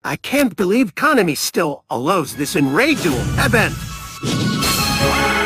I can't believe Konami still allows this enraged duel event.